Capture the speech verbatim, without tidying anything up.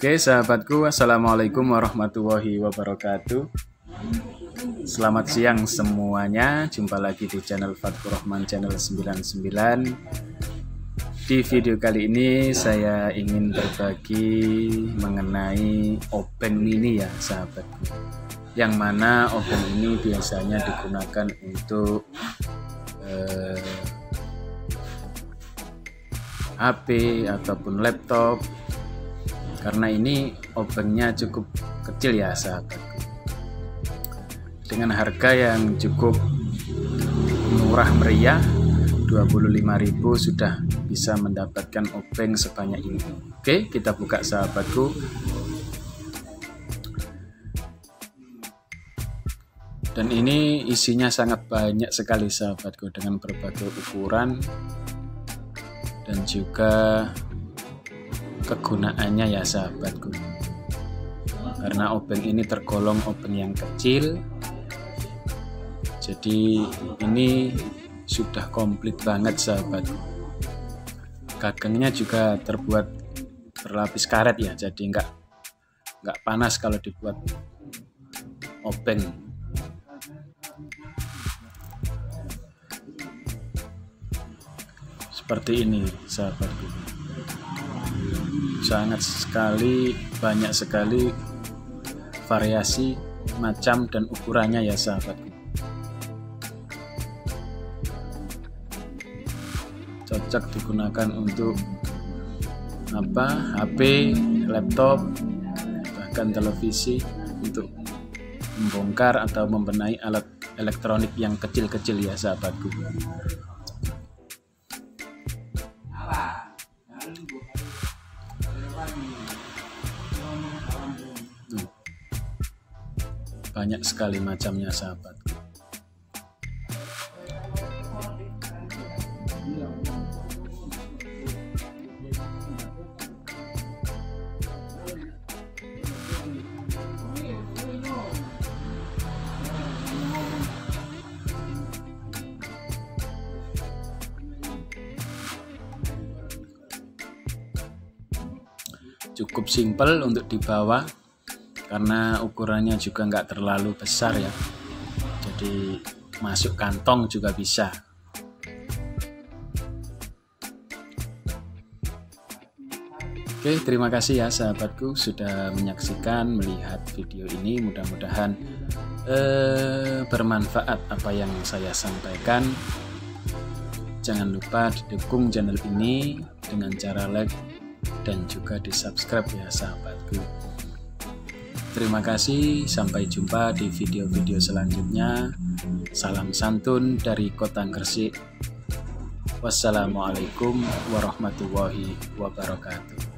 Oke sahabatku, assalamualaikum warahmatullahi wabarakatuh. Selamat siang semuanya, jumpa lagi di channel Fatkur Rahman channel sembilan puluh sembilan. Di video kali ini saya ingin berbagi mengenai obeng mini ya sahabatku, yang mana obeng ini biasanya digunakan untuk eh, H P ataupun laptop, karena ini obengnya cukup kecil ya sahabatku, dengan harga yang cukup murah meriah, dua puluh lima ribu sudah bisa mendapatkan obeng sebanyak ini. Oke, kita buka sahabatku. Dan ini isinya sangat banyak sekali sahabatku, dengan berbagai ukuran dan juga kegunaannya ya sahabatku, karena obeng ini tergolong obeng yang kecil, jadi ini sudah komplit banget sahabatku. Gagangnya juga terbuat berlapis karet ya, jadi enggak enggak panas kalau dibuat obeng. Seperti ini sahabatku, sangat sekali banyak sekali variasi macam dan ukurannya ya sahabatku. Cocok digunakan untuk apa, H P, laptop, bahkan televisi, untuk membongkar atau membenahi alat elektronik yang kecil-kecil ya sahabatku. Tuh, banyak sekali macamnya sahabatku. Cukup simpel untuk dibawa, karena ukurannya juga nggak terlalu besar ya, jadi masuk kantong juga bisa. Oke, terima kasih ya sahabatku sudah menyaksikan, melihat video ini. Mudah-mudahan eh, bermanfaat apa yang saya sampaikan. Jangan lupa didukung channel ini dengan cara like dan juga di subscribe ya sahabatku. Terima kasih, sampai jumpa di video-video selanjutnya. Salam santun dari Kota Gresik. Wassalamualaikum warahmatullahi wabarakatuh.